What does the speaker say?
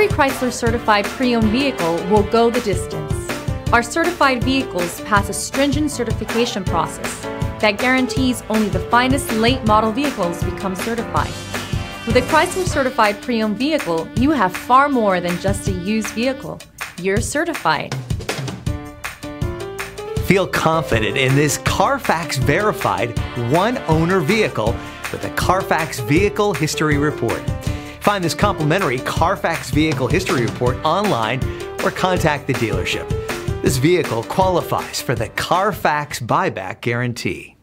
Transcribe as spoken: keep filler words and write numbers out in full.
every Chrysler certified pre-owned vehicle will go the distance. Our certified vehicles pass a stringent certification process that guarantees only the finest late model vehicles become certified. With a Chrysler certified pre-owned vehicle, you have far more than just a used vehicle. You're certified. Feel confident in this Carfax verified one-owner vehicle with the Carfax Vehicle History Report. Find this complimentary Carfax Vehicle History Report online or contact the dealership. This vehicle qualifies for the Carfax Buyback Guarantee.